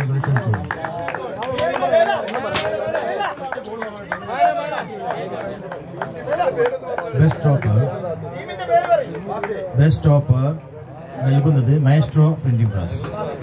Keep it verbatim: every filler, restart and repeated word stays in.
ആളുകൾ ക്ഷണിച്ചു. Best topper best topper നൽകുന്നത് മൈസ്ട്രോ പ്രിന്റിംഗ് പ്രസ്.